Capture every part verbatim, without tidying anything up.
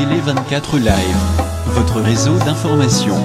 Télé vingt-quatre Live, votre réseau d'information.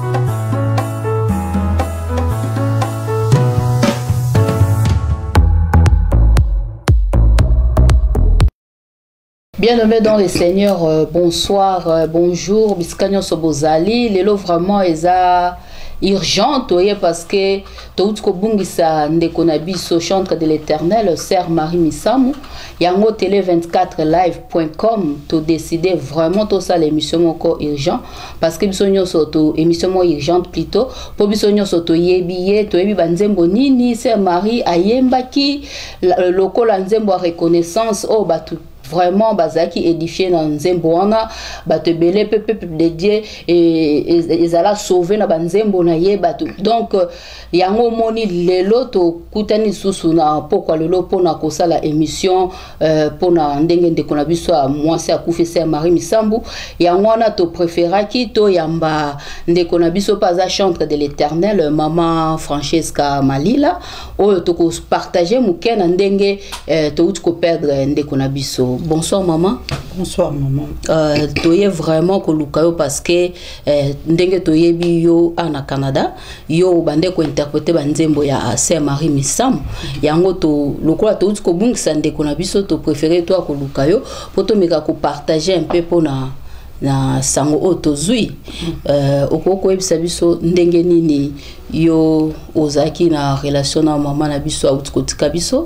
Bien-aimés dans les seigneurs, euh, bonsoir, euh, bonjour, Biscanio Sobozali, lelo vraiment eza urgent, parce que tout ce que ndeko na biso chantre de l'Éternel, Sœur Marie Misamou, yango télé vingt-quatre live point com, to décider vraiment tout ça l'émission moko urgent, parce que biso nyonso to émission mo urgente plutôt, pour biso nyonso to yebiye, to yebi banzembo nini, Sœur Marie ayembaki, lokola nzembo reconnaissance, oh batu vraiment bazaki édifié dans nzembo wana bato belé peuple de Dieu et ils alla sauver na banzembo na ye bato donc yango moni lelo to kutani susu na pourquoi lelo pona kosala émission pona ndenge ndeko na biso mwasi akufi Sœur Marie Misambu yango wana to préféraki to yamba ndeko na biso paza chantre de l'Éternel maman Francesca Malila o to ko partager mukena ndenge to utko perdre ndeko na biso. Bonsoir maman. Bonsoir maman. Euh, toye vraiment ko lukayo parce que euh, ndenge toye bi yo ana Canada yo bande ko interpréter banzembo ya Sœur Marie Misambu yango to lokola to ko bungisa ndeko na biso to préférer toi ko lukayo pour to meka ko partager un peu pona na sango oto zui euh okoko ebisa biso ndenge nini yo ozaki na relation na maman na biso outikotika biso.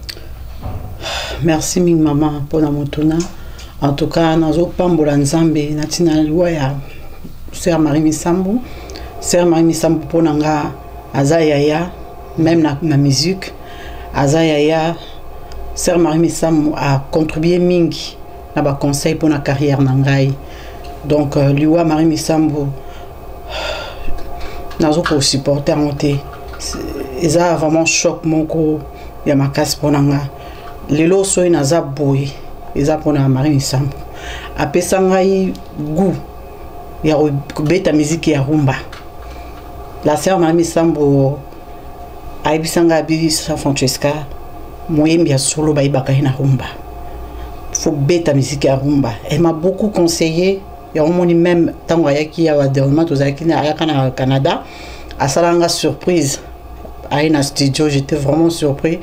Merci ming maman pour la motuna. En tout cas, nous avons pambola nzambe natina loi ya Sœur Marie Misambu. Sœur Marie Misambu pour nanga azayaya même na, na musique azayaya. Sœur Marie Misambu a contribué mingi na ba conseil pour na carrière nangai. Donc euh, loi Marie Misambu nazo ko supporter monter. Eza vraiment choc moko ya makasi pour nanga. Lelo soy naza boy eza pona Marie Misambu apesa ngai goût ya kubeta musique ya rumba. La Sœur Marie Misambu aibisa ngai bi sa Francesca moyembi ya solo ba ibaka na rumba. Faut beta musique ya rumba. Elle m'a beaucoup conseillé ya omoni même tango ayaki ya wadema tozaki na ayaka na Canada asalanga surprise à na studio. J'étais vraiment surpris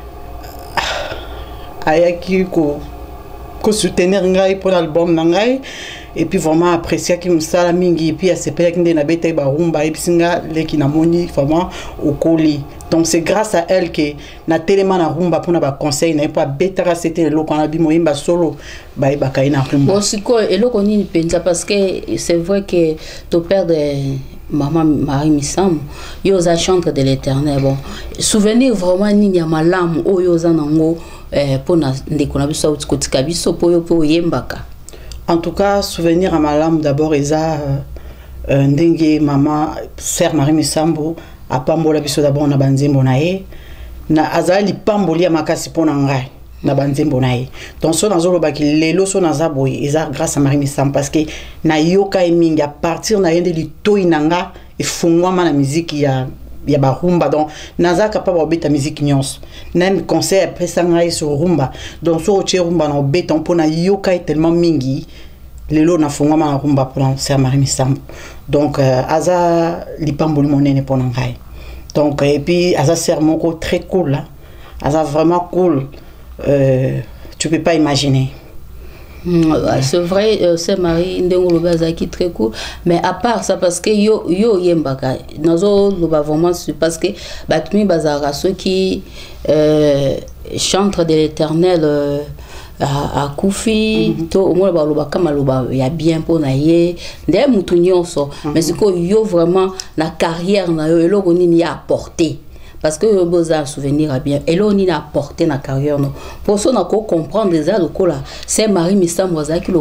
ayaki ko ko soutenir ngai pour l'album nangai et puis vraiment apprécier ki musala mingi et puis asepela ki na beta ba rumba et puis singa leki na moni vraiment au colis. Donc c'est grâce à elle que na tellement na rumba pour na ba conseil na pas beta c'était le lokona bi moyemba solo ba ba kaina rumba. Bon siko eloko nini penza parce que c'est vrai que ton père de maman Marie Misambu yo za chantre de l'Éternel. Bon souvenir vraiment nini ya malamu o yo za nango eh, pona ndeko na biso utikotika biso po yo po yembaka. En tout cas souvenir à malamu d'abord eza euh, ndenge maman Sœur Marie Misambu a pambola biso d'abord na banzembo na ye na azali pamboli ya makasi pona ngai na banzembo na ye. Donc so nazolo baki lelo so nazaboy eza grâce à Marie Misambu parce que na yoka emingi à partir na yende litoi nanga efungwama na musique ya ya ba rumba. Donc naza capable obeta musique nyonso même concert pesa ngai sur rumba. Donc so che rumba na obeta pona yoka tellement mingi lelo na fungwama na rumba pour Sœur Marie Misambu. Donc euh, aza lipamboli monene pona ngai. Donc et puis aza sœur moko très cool là. Aza vraiment cool. Euh, tu peux pas imaginer. Mmh, ouais. C'est vrai, euh, Sœur Marie Ndengolo Bazaki très cool, mais à part ça parce que yo yo yembaka nazo loba vraiment parce que batmi bazara ceux qui euh, chantre de l'Éternel euh, à, à Koufi mm -hmm. to au moins baloba kama loba ya bien pour na ye ndé mutu nyonso mais c'est que yo vraiment la carrière na yo eloko nini ya apporter. Parce que vous avez un souvenir à bien. Et là, on a apporté la carrière. Pour ça, on a comprendre les autres. C'est Marie Misambu qui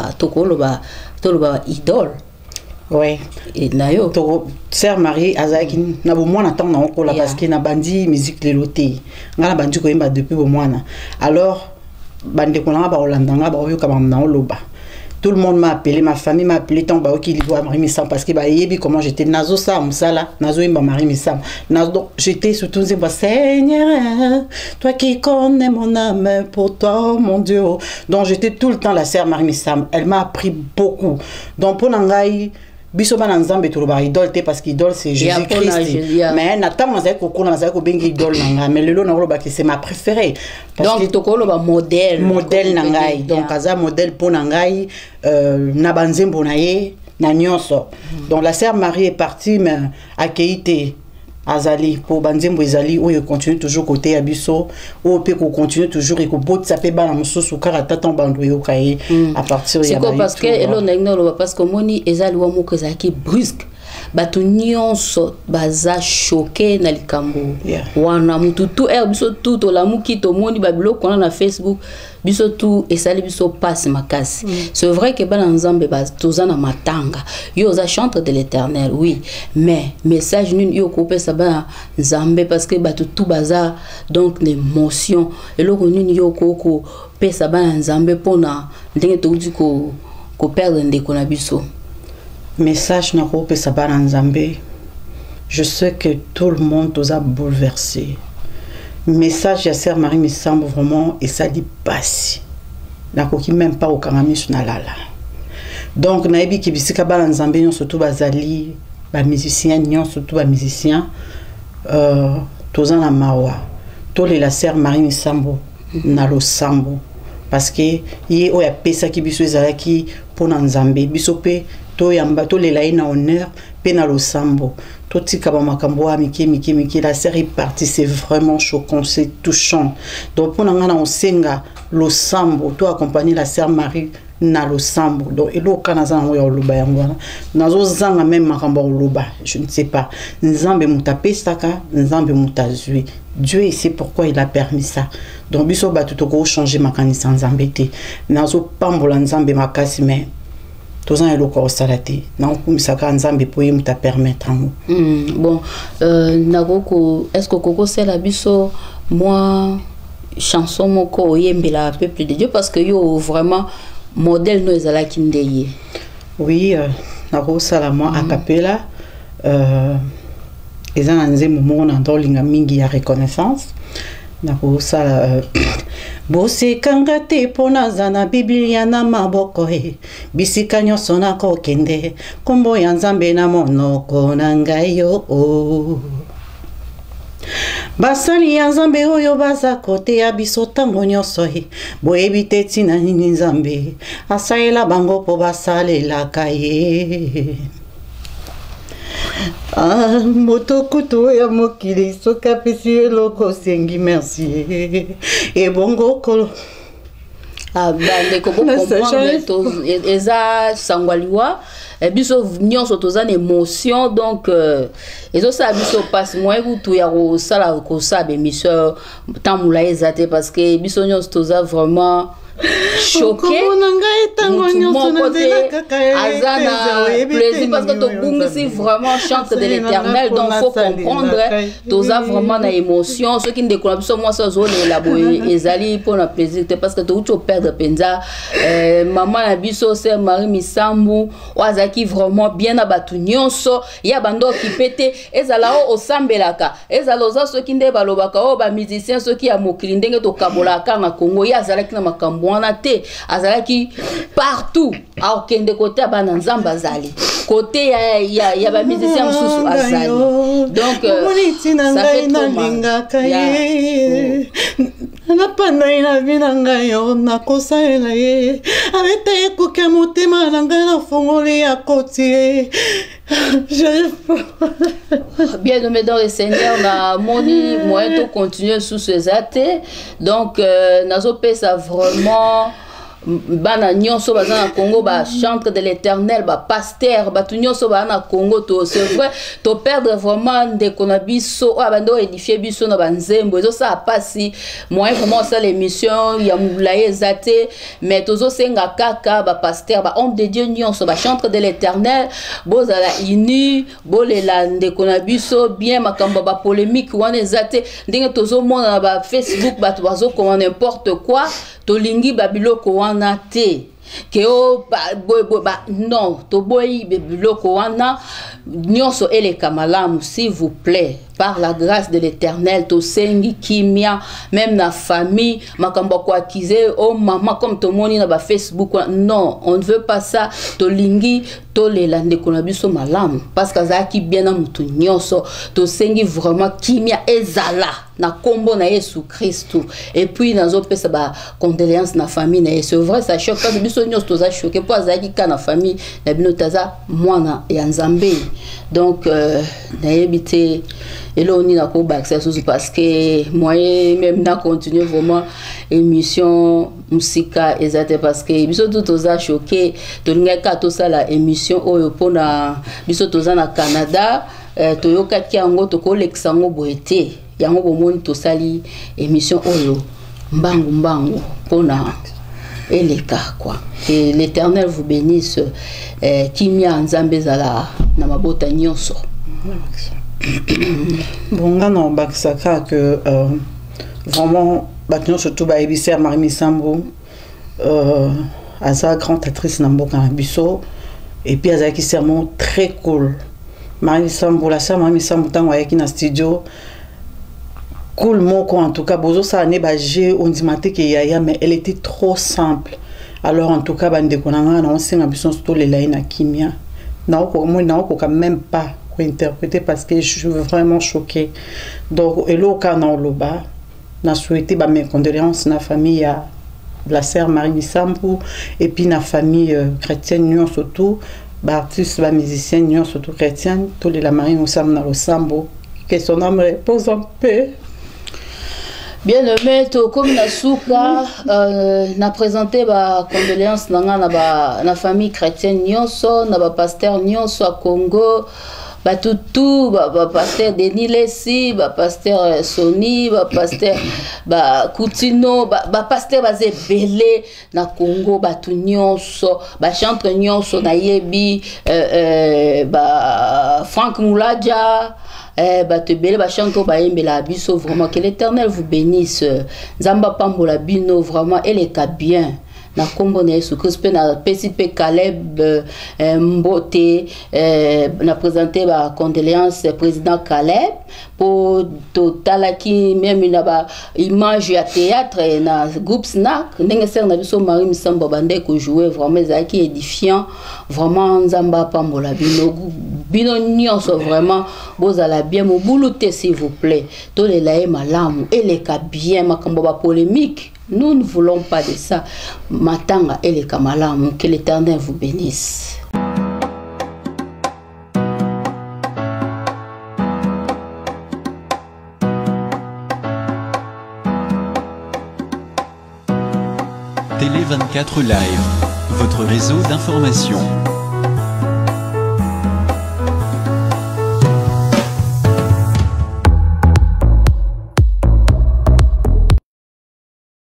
est idole. Oui. Et d'ailleurs, Sœur Marie Azaki, na bo mwana tant na okola parce que na bandi musique leloté. Ngala bandi ko yemba depuis bo mwana. Alors bande ko na ba olanda nga ba oyo kama na oloba. tout le monde m'a appelé, ma famille m'a appelé tant bah qui doit Marie Missam parce que bah yebi comment j'étais nazo ça musala nazo imba Marie Missam nazo j'étais surtout bah Seigneur toi qui connais mon âme pour toi mon Dieu donc j'étais tout le temps la sœur Marie Missam elle m'a appris beaucoup donc pour nangai biso bana nzambe to ba idole te parce que idole c'est Jésus-Christ mais natama za ko kona za ko bengi idole nanga mais lelo na loba que c'est ma préférée donc to ko loba modèle modèle nangai donc aza modèle pour nangai euh na banzembo na ye na nyonso donc la sœur Marie est partie mais accueillie azali pour banzembo ezali oyo continue toujours côté abiso o pe ko continue toujours et ko bot ça pe bana mususu karata ton bandu yo kai à partir ya ba parce que elo na ngolo parce que moni ezali wa moko ezaki brusque bato nyonso baza choqué na likambo wana mutu tu er biso tu to la muki to moni babilo kona na Facebook biso tu esali biso passe makasi c'est vrai que bana nzambe ba tozana matanga yo za chantre de l'Éternel oui mais message nul yo ko pesa ba nzambe parce que bato tu baza donc l'émotion et le nul yo ko ko pesa ba nzambe pona ndenge to di ko ko perdre ndeko na biso message na ko pesa ba nzambe je sais que tout le monde nous a bouleversé. Message à Sœur Marie Missam vraiment et ça dit pas nakoki même pas au kanami sunalala donc naibi ki bisika bala nzambe nyon surtout bazali ba musicien nyon surtout ba musicien euh tozana mawa tole la Sœur Marie Missam na lo sambo parce que ye o ya pesa ki biso ezalaki pona nzambe biso pe to yamba to lela ina honneur pe na lo sambo Toti Kabamakamboa, Miki, Miki, Miki, la série partie, c'est vraiment choquant, c'est touchant. Donc, pour nous, on senga le sambo, toi accompagner la sœur Marie na le sambo. Donc, et l'eau canazan ou yoluba yangwana. Nazo zanga même makambo luba, je ne sais pas. Nzambe mutape staka, nzambe mutazui. Dieu sait pourquoi il a permis ça. Donc, biso batutoko changer makanisa nzambete. Nazo pambola nzambe makasi mais. Tous ans, il y a salati. Non, comme ça, quand Nzambe peut me permettre. Bon, euh, Nagoko, est-ce que Coco c'est la biso moi chanson moko yembela peuple de Dieu parce que yo vraiment modèle nous ezala kindeye. Oui, Nagoko salama a cappella. Euh, ezana nzembo mo na ndolinga mingi ya reconnaissance. Nagoko sala Bosekanga te pona zana Biblia na maboko he bisika nyonso na kokende kombo ya Nzambe na monoko na ngai yo o basali ya Nzambe oyo baza kote ya biso tango nyonso he boyebi te tina nini Nzambe asalela bango po basalelaka ye. Ah, motokuto ya mokili soka pesi eloko sengi merci et bongo kolo ah bande ko comprendre to eza sangwaliwa biso nyonso toza na émotion donc ezo sa biso passe moi kutu ya ko sala ko sabe mission tamula ezate parce que biso nyonso toza vraiment choqué azana plaisir parce que to vraiment chante de l'Éternel donc faut comprendre toza vraiment na émotion ceux qui ne découvrent pas moi ça zone la boy ezali pour na plaisir parce que to tu perdre penza maman na biso Sœur Marie Missambu wazaki vraiment bien na batu nyonso ya bando ki pété ezala o osambelaka ezala oza ceux qui nde balobaka o ba musicien ceux qui a mokili ndenge to kabolaka na Congo ya zalaki na makambo wana te azalaki partout a kende côté bana nzamba zali côté ya ya ya ba musicien mususu azali donc ça fait trop mal na panda ina vina ngayo na kosa ela ye avete kuke motema na ngai na fongoli ya koti bien nommé dans le Seigneur na moni moyen to continuer sous ces athées donc euh, nazo pesa vraiment bana nyonso baza na Congo ba chantre de l'Éternel ba pasteur ba nyonso ba na Congo to c'est vrai to perdre vraiment de konabiso a bando édifier biso na banzembo ezo ça passi moi vraiment ça l'émission ya mulaye zate mais tozo senga kaka ba pasteur ba homme de Dieu nyonso ba chantre de l'Éternel bozala ini bolela de konabiso bien makambo ba polémique wana zate ndenge tozo mona ba Facebook ba bazo comme n'importe quoi to lingi babiloko wana te que o ba boy boy ba non to boy biloko wana nyonso eleka malamu s'il vous plaît. Par la grâce de l'Éternel, to sengi kimia, même na famille, makambo ko accuser, oh maman comme tout le monde na ba Facebook, non, on ne veut pas ça. To lingi, to le lande konabiso malam, parce que ça qui bien na mutu nyonso, to sengi vraiment kimia ezala na kombo na Yesu Christ. Et puis nazo pesa ba condoléances na famille na c'est vrai ça choque parce que biso nyonso to za choqué pour za ki na famille na bino taza mwana ya Nzambe. Donc euh, na yebité et là on y a parce que moi même na continuer vraiment émission musika exacte parce que biso tout oza choqué to ngaka to ça la émission oyo pona biso toza na Canada to yoka ki yango to ko lexango boete yango bomoni to sali émission oyo mbangu mbangu pona eleka quoi. Et l'Éternel vous bénisse eh, kimia nzambe zala na mabota nyonso. Bon, non, bakisaka que euh, vraiment, maintenant surtout ba Ebisser Marie Misambo, euh, Aza grande actrice Namboka Bisso, et puis Aza qui serment très cool. Marie Misambo, la sœur Marie Misambo, tant qu'on na studio, cool moko en tout cas, bozo ça ne bagé on dit maté que yaya, mais elle était trop simple. Alors en tout cas, bande konanga na on sait Bisso surtout les laïna kimia, na ko moi na ko quand même pas interpréter parce que je suis vraiment choquée. Donc, et là, quand on l'a na souhaité mes condoléances na famille à la sœur Marie Misambo et puis na famille euh, chrétienne nous surtout, bah artiste, bah musicien nous surtout chrétienne, tous les la Marie Misambo na Losambo, que son âme repose en paix. Bien aimé, comme Nasuka, euh, n'a présenté ba condoléances na na ba na famille chrétienne nyonso, na ba pasteur nyonso à Congo. Bah tout tout bah, bah pasteur Denis Lessi, bah pasteur Sony, bah pasteur bah Coutinho, bah, bah pasteur bah Zebele na Congo, bah tout nyonso, bah chantre nyonso na yebi, euh, euh, bah Franck Mouladia, eh bah te belle bah chantre bah yembela biso vraiment que l'Éternel vous bénisse, Zamba Pambola bino vraiment elle est bien. Na kombo na Yesu Christ na P C P Caleb euh, Mbote euh, na présenté ba condoléances président Caleb pour total qui même na ba image à théâtre na groupe snack ndenge ser na biso Marie Misambo bande ko jouer vraiment ça qui édifiant vraiment nzamba pambola bino bino nyonso vraiment bozala bien mo boulouté s'il vous plaît to les laé malamu et les ka bien makambo ba polémique. Nous ne voulons pas de ça. Matanga et les Kamalam, que l'Éternel vous bénisse. Télé vingt-quatre Live, votre réseau d'information.